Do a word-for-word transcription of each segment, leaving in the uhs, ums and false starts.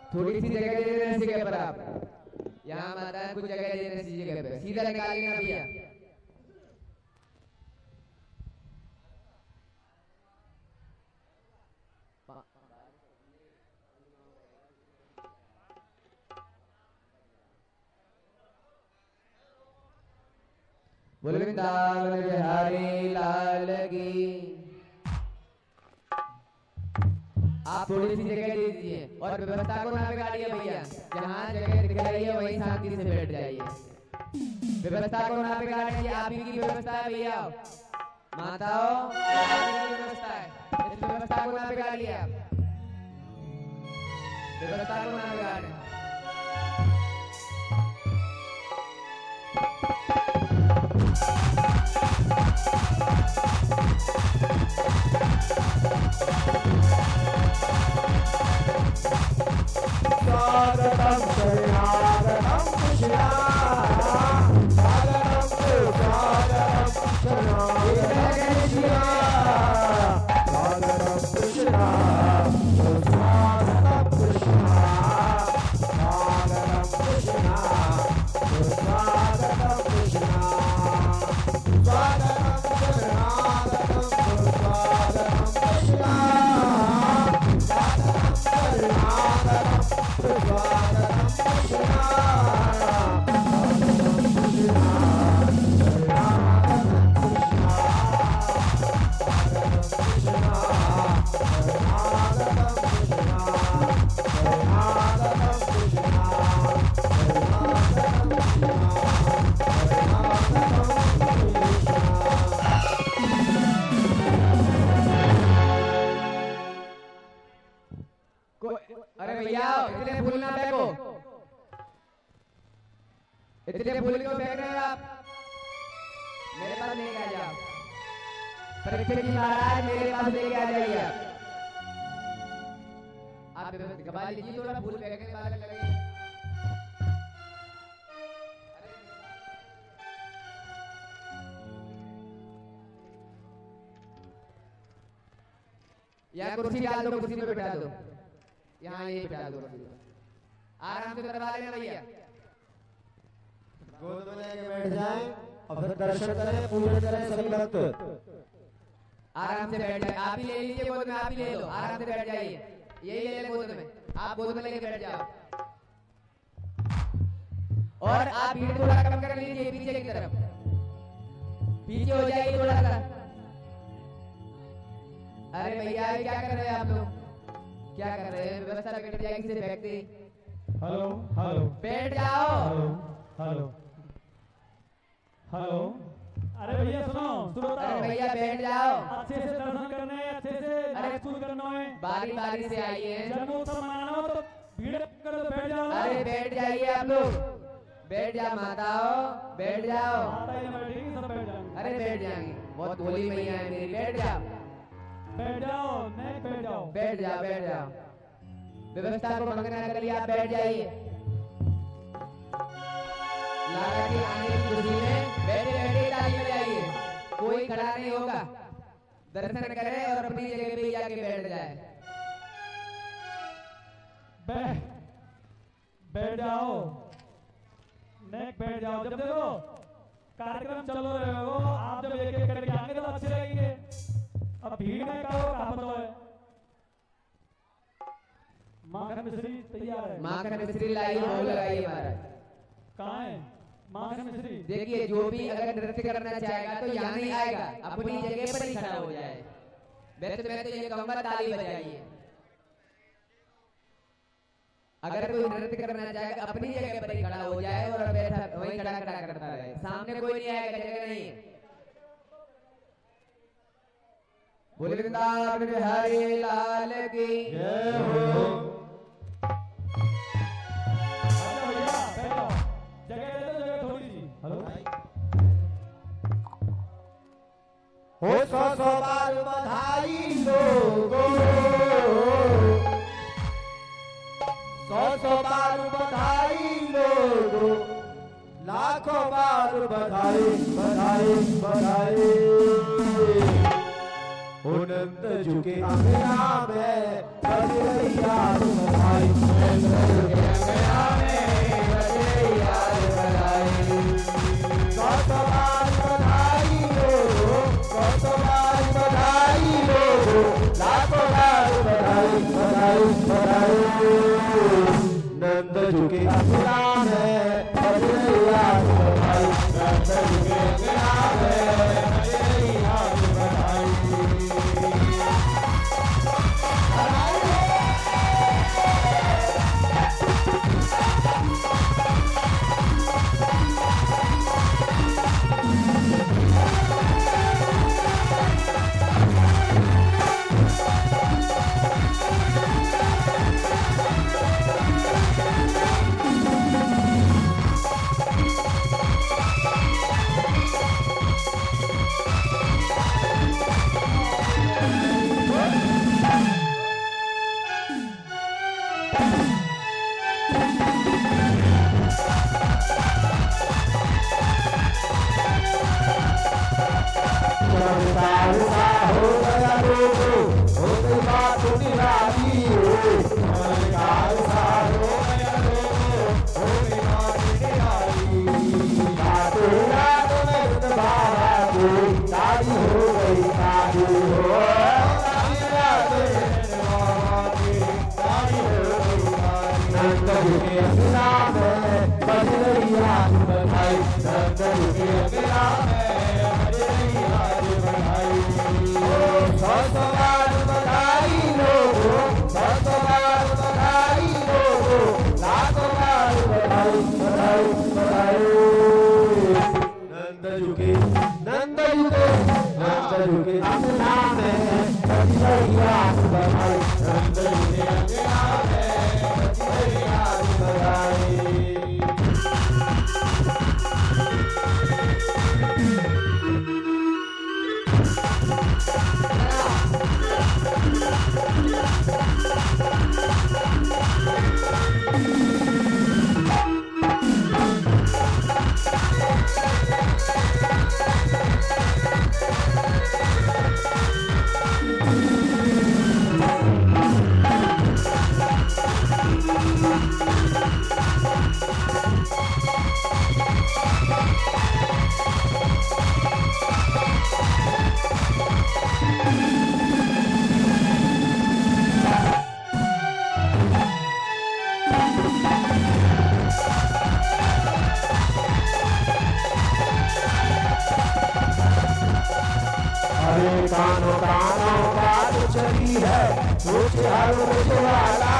थोड़ी सी जगह दे देना इसी जगह पर आप, यहाँ माता है कुछ जगह दे देना इसी जगह पे, सीधा निकाल लेना भैया। बोल वृंदावन बिहारी लाल की। आप थोड़ी सी जगह दे दीजिए और व्यवस्था को ना बिगाड़िए भैया, जहाँ जगह दिख रही है वहीं शांति से बैठ जाइए। व्यवस्था को ना बिगाड़िए, आप ही की व्यवस्था है भैया, माताओं आप ही की व्यवस्था है, इस व्यवस्था को ना बिगाड़िए आप, व्यवस्था को ना बिगाड़े। स्वागतम शरणागतम कृष्णा, स्वागतम स्वागतम कृष्णा, स्वागतम कृष्णा, स्वागतम कृष्णा, स्वागतम कृष्णा, स्वागतम कृष्णा, स्वागतम शरणागतम स्वागतम कृष्णा, स्वागतम शरणागतम स्वागतम कृष्णा, अरे भैया इतने फूल ना फेंको, इतने फूल क्यों फेंक रहे हो आप, मेरे पास लेके आ जाओ, परीक्षित जी महाराज मेरे पास लेके आ जाइए आप, आप गवा लीजिए थोड़ा फूल फेंकने वाला लगे। यहाँ कुर्सी डाल दो, कुर्सी पे बैठा दो, यहाँ ये बिठा दो, आराम से करवा लेना भैया, गोद में लेके बैठ जाएं और फिर दर्शन करें, पूजन करें सभी भक्त, आराम से बैठ जाए। आप ही ले लीजिए गोद में, आप ही ले लो, आराम से बैठ जाइए, यही ले ले गोद में, आप गोद में लेके बैठ जाओ, और आप भीड़ थोड़ा कम कर लीजिए पीछे की तरफ, पीछे हो जाइए थोड़ा सा। अरे भैया क्या कर रहे हैं आप लोग, क्या कर रहे हैं, व्यवस्था बिगड़ जाएगी सिर्फ व्यक्ति। हेलो हेलो बैठ जाओ। हेलो हेलो हेलो अरे भैया सुनो सुनो, अरे भैया बैठ जाओ, अच्छे से दर्शन करने हैं, अच्छे से महसूस करना है, बारी बारी से आइए, जन्मोत्सव मनाना हो तो भीड़ कर दो, बैठ जाओ। अरे बैठ जाइए आप लोग, बैठ जाओ माताओं, बैठ जाओ, सब बैठ जाओ। अरे बैठ जाएंगे, बहुत भोली मैया है मेरी, बैठ जाओ, बैठ जाओ, नहीं बैठ जाओ, बैठ जाओ, बैठ जाओ, व्यवस्था को भंग न करिए, आप बैठ जाइए, लाला की आने की खुशी में बैठे बैठे ताली बजाइए, कोई खड़ा नहीं होगा, दर्शन करे और अपनी जगह पे जाके बैठ जाए। बैठ बैठ जाओ, नहीं बैठ जाओ, जब देखो कार्यक्रम चल रहे हो, आप जब एक एक करके आएंगे तो अच्छे लगेंगे, अब भीड़ में करो कहाँ बताओ है। माखन मिश्री तैयार है, माखन मिश्री लाइए, भोग लगाइए महाराज। कहाँ है माखन मिश्री? देखिए जो भी अगर नृत्य करना चाहेगा तो यहाँ नहीं आएगा, अपनी जगह पर ही खड़ा हो जाए, वैसे मैं तो ये कहूँगा ताली बजाइए, अगर कोई नृत्य करना चाहेगा अपनी जगह पर ही खड़ा हो जाए और बैठा वहीं खड़ा खड़ा करता रहे, सामने कोई नहीं आएगा, जगह नहीं है। बोल वृंदावन बिहारी लाल की जय हो। जगह दे दो, जगह थोड़ी सी। हेलो हो सौ सौ बार बधाई लोगो, सौ सौ बार बधाई लोगो, लाखों बार बधाई बधाई बधाई। उनंत झुके अंगना में बज रही यार बधाई। बधाई बधाई बधाई नंद झुके अंगना में बजरैया बधाई नंद झुके अंगना में बजरैया बधाई कानो कानो बात चली है मुझे हर मुझे वाला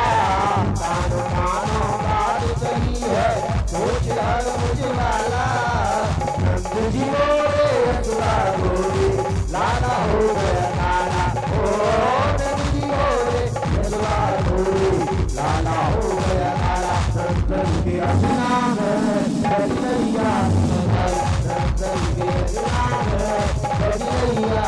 कानो कानो बात चली है मुझे हर मुझे वाला नंद जी बोले असुरा बोले लाला हो गया काला ओ नंद जी बोले असुरा बोले लाला हो गया काला नंद के असुरा में बजरैया नंद के असुरा में बजरैया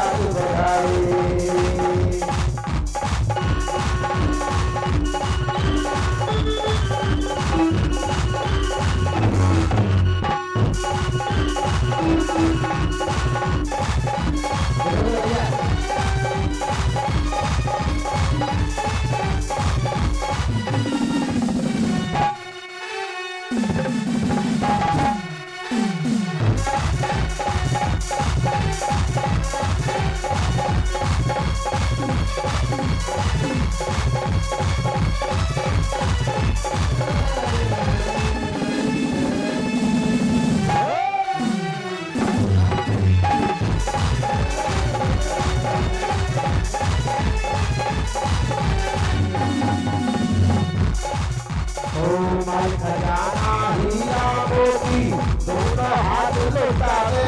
खजाना हीरा मोती दोनों हाथ लुटावे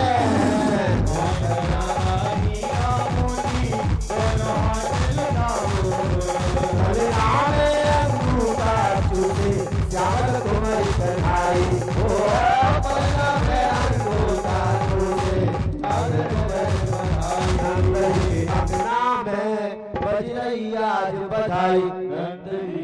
हीरा मोती दोनों हाथ लुटावे नामे अंगूठा चूमे चावल तुम्हारी कढ़ाई ओ बना में अंगूठा चूमे चावल तुम्हारी कढ़ाई नंद जी अपना में बजरैया बधाई नंद जी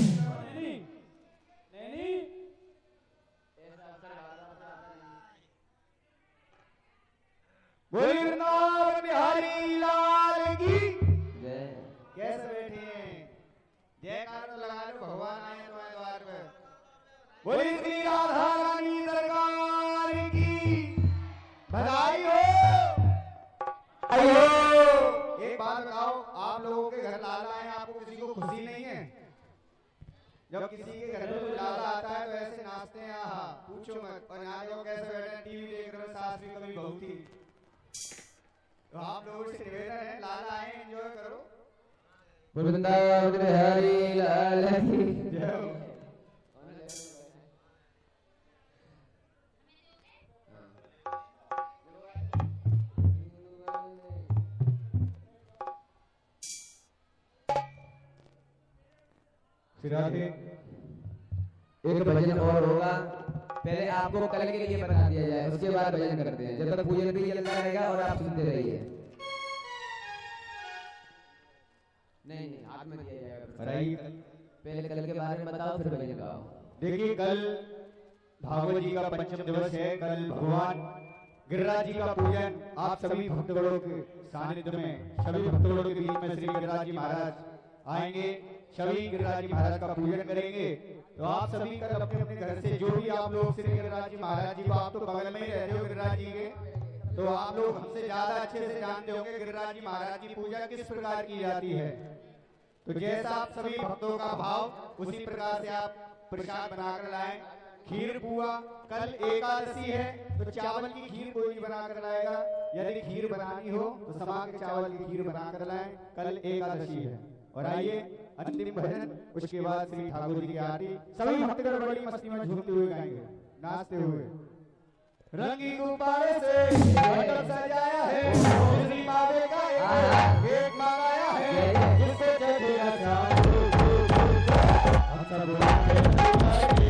वृंदावन बिहारी लाल की जय। कैसे बैठे हैं? जयकार तो लगा लो, भगवान आए तुम्हारे द्वार पे। बोली श्री राधा रानी सरकार की बधाई हो। आइयो एक बात बताओ, आप लोगों के घर लाला है, आपको किसी को खुशी नहीं है? जब किसी के घर में कोई लाला आता है तो ऐसे नाचते हैं, आहा पूछो मत। और यहाँ जो कैसे बैठे टीवी देख रहे हो, सास भी कभी बहू थी। तो आप लोगों से निवेदन है, लाला आए एंजॉय करो। वृंदावन हरि लाल की जय हो। एक भजन और होगा, पहले आपको कल के लिए बता दिया जाए, उसके बाद भजन करते हैं। जब तक पूजन भी चलता रहेगा और आप सुनते रहिए। नहीं नहीं हाथ में दिया जाएगा, पहले कल के बारे में बताओ फिर भजन गाओ। देखिए कल भागवत जी का पंचम दिवस है। कल भगवान गिरिराज जी का पूजन आप सभी भक्तगणों के सानिध्य में, सभी भक्तगणों के बीच में श्री गिरिराज जी महाराज आएंगे, सभी गिरिराज जी महाराज का पूजन करेंगे। तो आप सभी कल अपने अपने घर से जो भी आप लोग श्री गिरिराज जी महाराज जी को, आप तो बगल में ही रहते हो गिरिराज जी के, तो आप लोग हमसे ज्यादा अच्छे से जानते होंगे गिरिराज जी महाराज की पूजा किस प्रकार की जाती है। तो जैसा आप सभी भक्तों का भाव उसी प्रकार से आप प्रसाद बनाकर लाएं। खीर पुआ, कल एकादशी है तो चावल की खीर कोई नहीं बनाकर लाएगा। यदि खीर बनानी हो तो समा के चावल की खीर बनाकर लाएं, कल एकादशी है। और आइए अंतिम भजन, उसके बाद श्री ठाकुर जी की आरती। सभी भक्तगण बड़ी मस्ती में झूमते हुए गाएंगे, नाचते हुए। रंगी गुब्बारे से मंडप सजाया है, श्री बाबे का एक मंगाया है, जिससे चलेगा चाँद। हम सब बोलेंगे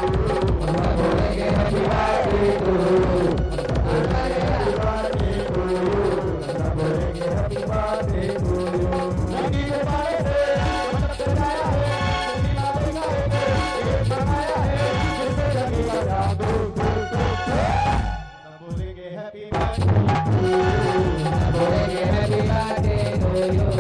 happy birthday to you, happy birthday to you, सब बोलेंगे हैप्पी बर्थडे टू यू। रंगी गुब्बारे से मंडप सजाया है, श्री बाबे का एक मंगाया है, जिससे चलेगा चाँद। बोलेंगे हैप्पी बर्थडे टू यू, बोलेंगे happy birthday to you.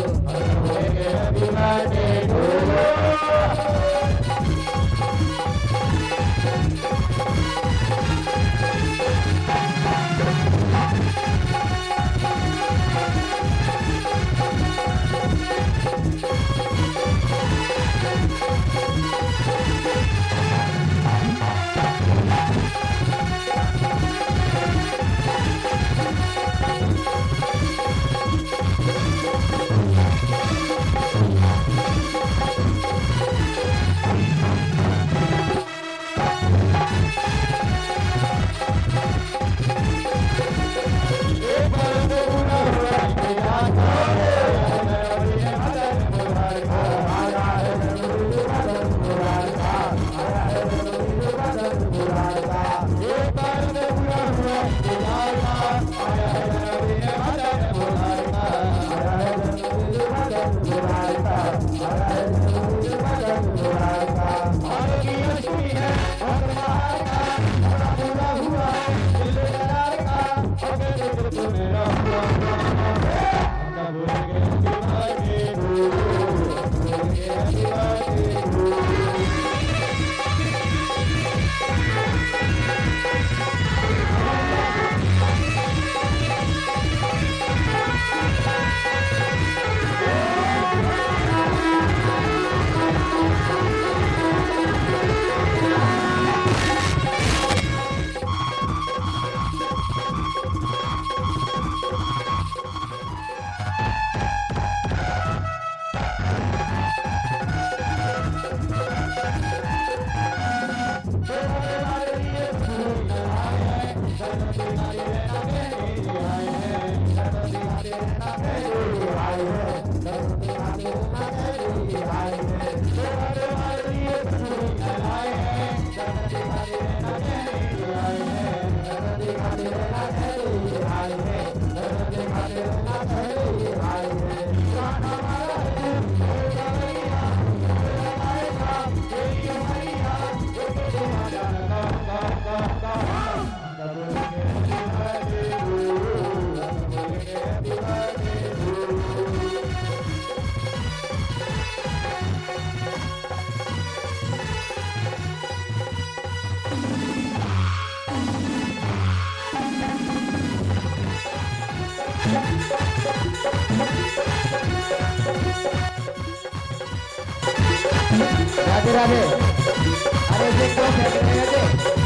Radhe Radhe. अरे देख तो फेंक रहे थे।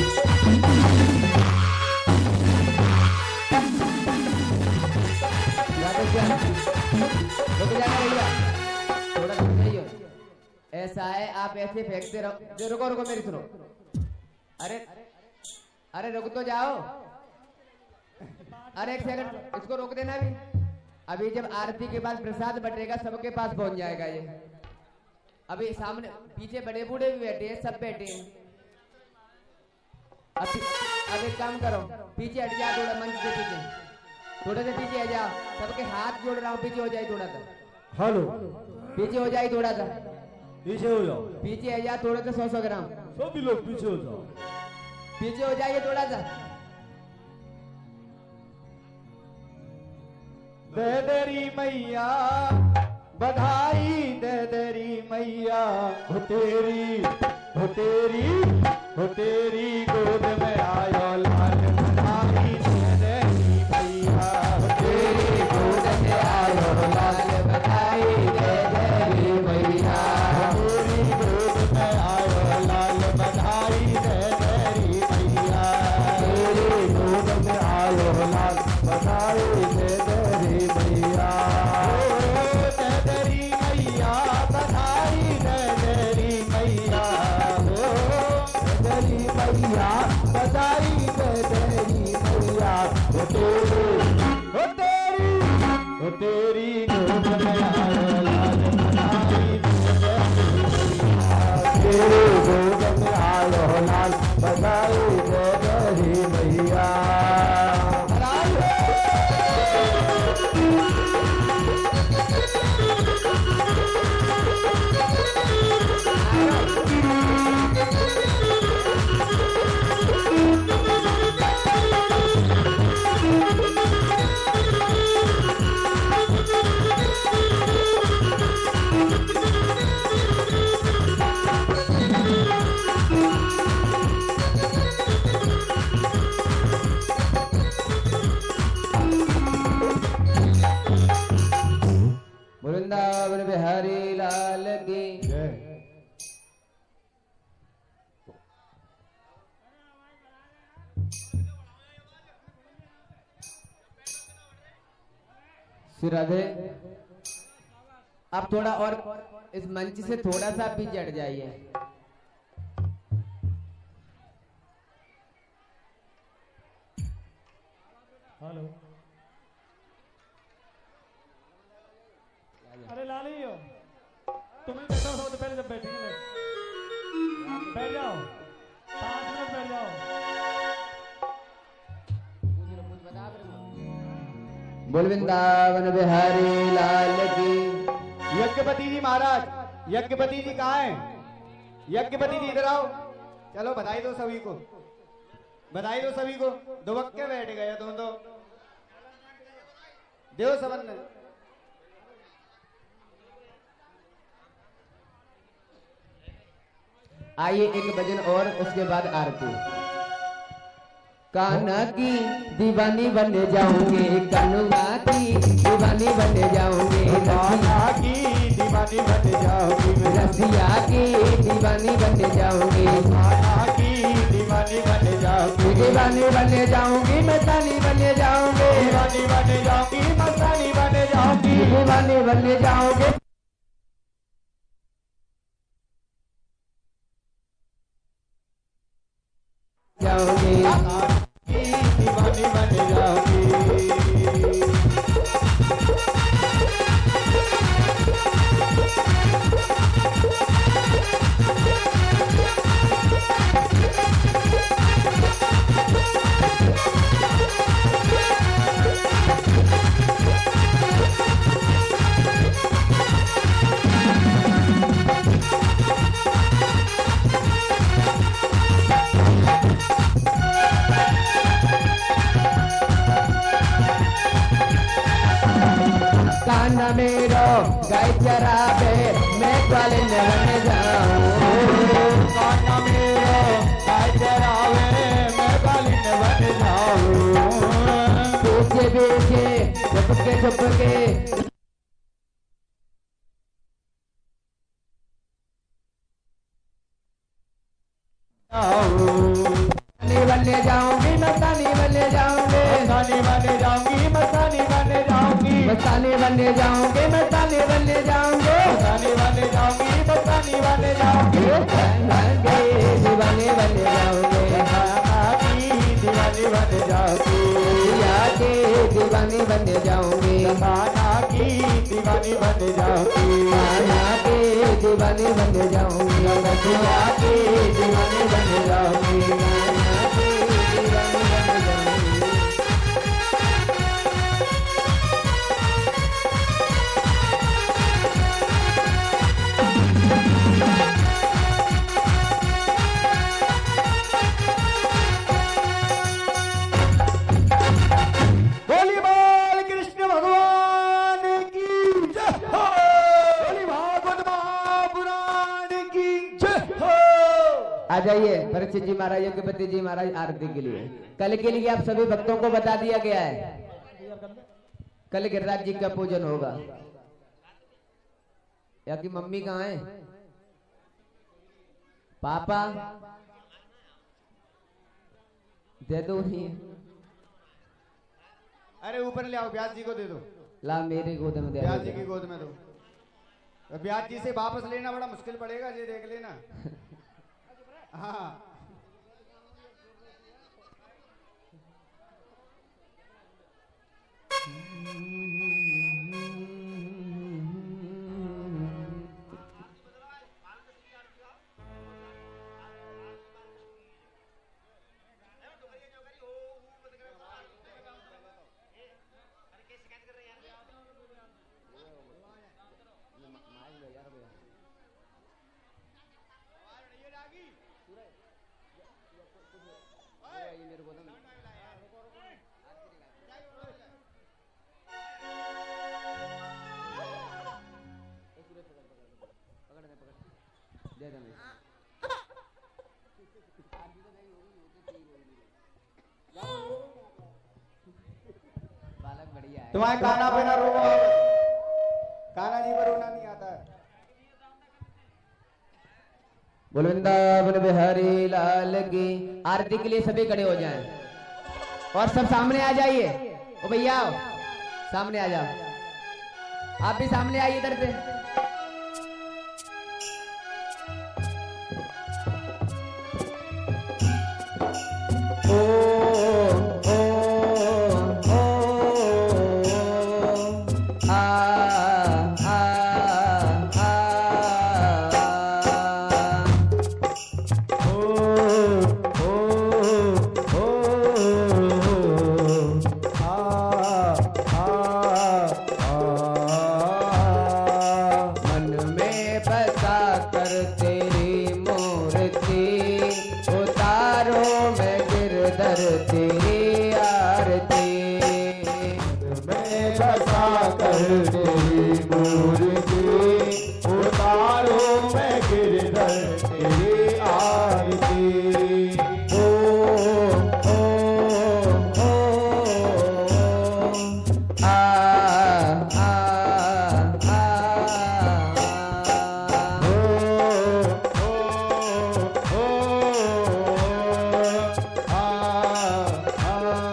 राधे श्याम रुक जाना भैया, थोड़ा रुक जाइए। ऐसा है आप ऐसे फेंकते रहो। रुको रुको मेरी सुनो। अरे अरे रुक तो जाओ। अरे एक सेकंड इसको रोक देना भी। अभी जब आरती के बाद प्रसाद बटेगा सबके पास पहुंच जाएगा ये। अभी सामने पीछे बड़े बूढ़े भी बैठे हैं, सब बैठे हैं। अब अब एक काम करो, पीछे हट जा थोड़ा, मंच के पीछे थोड़े से पीछे आ जा। सबके हाथ जोड़ रहा हूँ, पीछे हो जाए थोड़ा सा। हेलो, पीछे हो जाए थोड़ा सा, पीछे हो जाओ। पीछे आ जा थोड़े से, सौ सौ ग्राम सभी लोग पीछे हो जाओ। पीछे हो जाइए थोड़ा सा। दे देरी मैया बधाई, दे देरी मैया हो तेरी, हो तेरी, हो तेरी गोद में आयो लाल बधाई। दे देरी मैया हो तेरी गोद में आयो लाल बधाई। दे देरी मैया हो तेरी गोद में आयो लाल बधाई। दे देरी मैया तेरी गोद में आयो लाल बधाई। दे देरी मैया दे देरी मैया बधाई। दे देरी मैया हो दे देरी मैया बधाई। दे देरी मैया हो तेरी, हो तेरी, हो तेरी गोद में आयो लाल बधाई। तेरी गोद में आयो लाल बधाई। दे देरी मैया वृंदावन बिहारी लाल की। श्री राधे। आप थोड़ा और इस मंच से थोड़ा सा पीछे हट जाइए। हेलो, अरे लाली हो तुम्हें बैठो, सबसे पहले जब बैठेंगे बैठ जाओ, पाँच मिनट बैठ जाओ। बोल वृंदावन बिहारी लाल की। यज्ञपति जी महाराज, यज्ञपति जी कहाँ हैं? यज्ञपति जी इधर आओ। चलो बधाई दो सभी को, बधाई दो सभी को। दुबक्के बैठ गए तुम तो। देव सबन आइए एक भजन और उसके बाद आरती। कान्हा की दीवानी बन जाऊंगी, कन्हैया की दीवानी बन जाऊंगी, कान्हा की दीवानी बन जाऊंगी, रसिया की दीवानी बन जाऊंगी, कान्हा की दीवानी बन जाऊंगी, दीवानी बन जाऊंगी, मस्तानी बन जाऊंगी, दीवानी बन जाऊंगी, मस्तानी बन जाऊंगी, दीवानी बन जाऊंगी। जाऊंगी दीवानी बन जाऊंगी। कान्हा मेरो गाय चरावे, मैं ग्वाले बन जाऊं, कान्हा मेरो गाय चरावे, मैं ग्वाले बन जाऊं, पीछे पीछे छुपके छुपके बनने जाऊंगी मस्तानी बनने जाऊंगी मस्तानी बनने जाऊंगी मस्तानी बनने जाऊंगी मस्तानी बनने जाऊंगी मस्तानी बनने जाऊंगी मस्तानी बनने जाऊंगी मस्तानी बनने जाऊंगी दीवाने बनने जाऊंगे दीवानी बन जाऊंगी या के दीवानी बनने जाऊंगी खाना की दीवानी बन जाऊंगी खाना के दीवानी बनने जाऊंगी या के दीवानी बन जाऊंगी खाना के दीवानी बनने जाऊंगी बोली बोल कृष्ण भगवान की जय हो बोली भागवत महापुराण की जय हो। आ जाइए परीक्षित जी महाराज योग्यपति जी महाराज आरती के लिए। कल के लिए आप सभी भक्तों को बता दिया गया है कल गिरिराज जी का पूजन होगा। या कि मम्मी कहाँ है पापा दे दो नहीं अरे ऊपर ले आओ ब्यास जी को दे दो ला मेरे गोद में दे ब्यास जी की गोद में दो। ब्यास जी से वापस लेना बड़ा मुश्किल पड़ेगा ये देख लेना। हाँ तुम्हारे खाना पीना रो खाना जी पर रोना नहीं आता है। बोल वृंदावन बिहारी लाल की आरती के लिए सभी खड़े हो जाएं और सब सामने आ जाइए। ओ भैया सामने आ जाओ आप भी सामने आइए इधर से। ओ ओ ओ आ आ आ ओ ओ ओ आ आ आ मन में बसा कर तेरी मूर्ति उतारो मैं गिरधर तेरी आरती। मैं बसा कर तेरी मूर्ति उतारो मैं गिरधर तेरी आरती। ओ ओ ओ आ आ आ ओ ओ ओ आ आ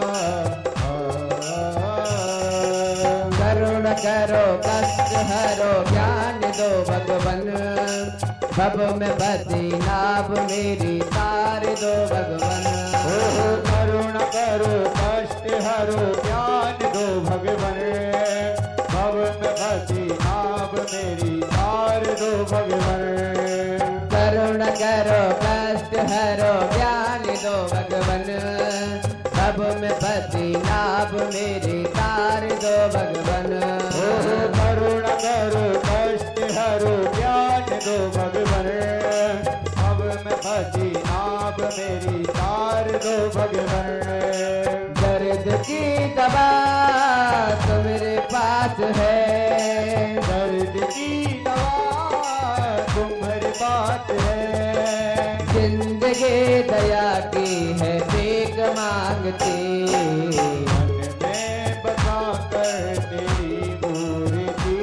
करुण करो कष्ट हरो ज्ञान दो भगवन भव में बदी नाभ मेरी तार दो भगवन। ओ करुण करो कष्ट हरो ज्ञान दो भगवन भव में बसी नाभ मेरी तार दो भगवन। करुण करो कष्ट हरो ज्ञान दो भगवन भव में बदी नाभ मेरी तार दो भगवन। ओ करुण करो कष्ट हरो ज्ञान दो भगवन भव में बसी नाभ मेरी तार दो भगवन। दर्द की दवा तो मेरे पास है दर्द की दवा तुम्हारे बात है। जिंदगी दया की है भीख मांगती। मन में बसा कर तेरी मूर्ति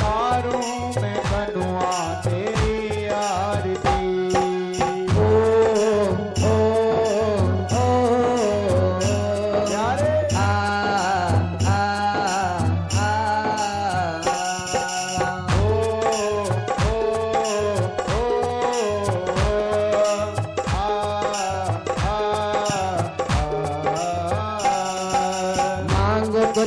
उतारूं मैं कनुआ तेरी आरती। ओ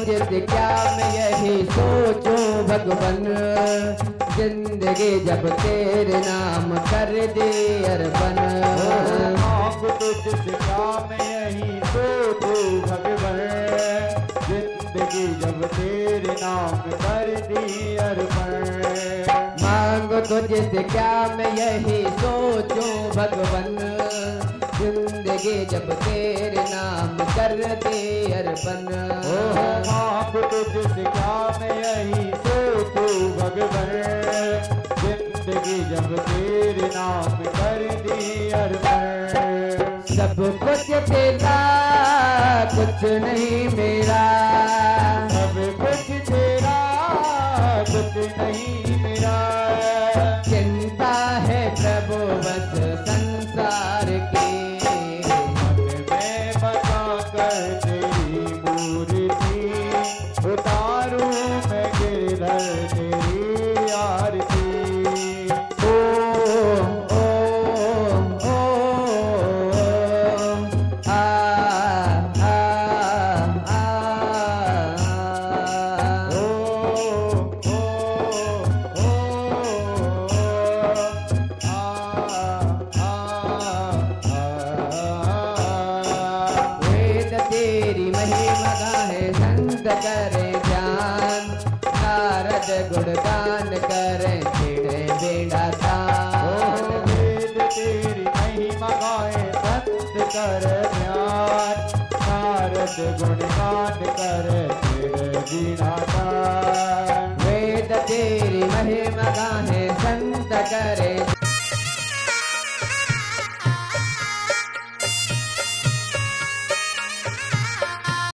तुझसे क्या मैं यही सोचूं भगवन, जिंदगी जब तेरे नाम कर दे अर्पण। मांगू तुझसे क्या मैं यही सोचूं भगवन, जिंदगी जब तेरे नाम कर दी अर्पण। मांगो तुझसे क्या मैं यही सोचूं भगवन, जिंदगी जब तेरे नाम कर दे अर्पण। मांगू तुझसे क्या मैं यही सोचूं भगवन, जिंदगी जब तेरे नाम कर दी अर्पण। सब कुछ तेरा कुछ नहीं मेरा, सब कुछ तेरा कुछ नहीं मेरा। चिंता है प्रभु बस संसार की, मन में बसा कर तेरी मूर्ति, उतारूं मैं गिरधर तेरी आरती। ओ ओ ओ आ आ आ ओ ओ ओ आ आ। वेद तेरी महिमा गाहे संत करे ध्यान, नारद गुणगान करे छिड़े बेड़ा तान। वेद तेरी महिमा गाए संत कर ध्यान, नारद गुणगान कर तेरे बीड़ा तान। वेद तेरी महिमा गाहे संत करे